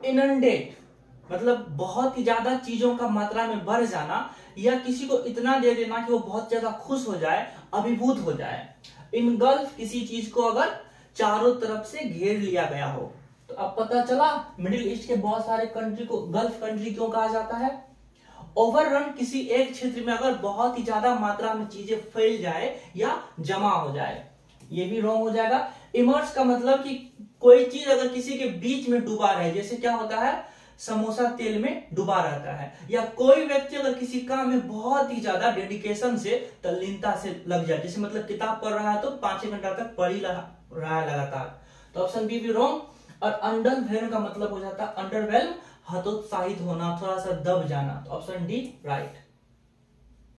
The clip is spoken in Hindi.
इनंडेट मतलब बहुत ही ज्यादा चीजों का मात्रा में बढ़ जाना, या किसी को इतना दे देना कि वो बहुत ज्यादा खुश हो जाए, अभिभूत हो जाए। इनगल्फ किसी चीज को अगर चारों तरफ से घेर लिया गया हो। तो अब पता चला मिडिल ईस्ट के बहुत सारे कंट्री को गल्फ कंट्री क्यों कहा जाता है। ओवररन किसी एक क्षेत्र में अगर बहुत ही ज्यादा मात्रा में चीजें फैल जाए या जमा हो जाए, ये भी रॉन्ग हो जाएगा। इमर्स का मतलब कि कोई चीज अगर किसी के बीच में डूबा रहे, जैसे क्या होता है समोसा तेल में डूबा रहता है, या कोई व्यक्ति अगर किसी काम में बहुत ही ज्यादा डेडिकेशन से तल्लीनता से लग जाए, जैसे मतलब किताब पढ़ रहा है तो 5 घंटा तक पढ़ ही रहा है लगातार, तो ऑप्शन बी भी रॉन्ग। और अंडरवेल्म का मतलब हो जाता है अंडरवेल्म, हतोत्साहित होना, थोड़ा सा दब जाना, तो ऑप्शन डी राइट।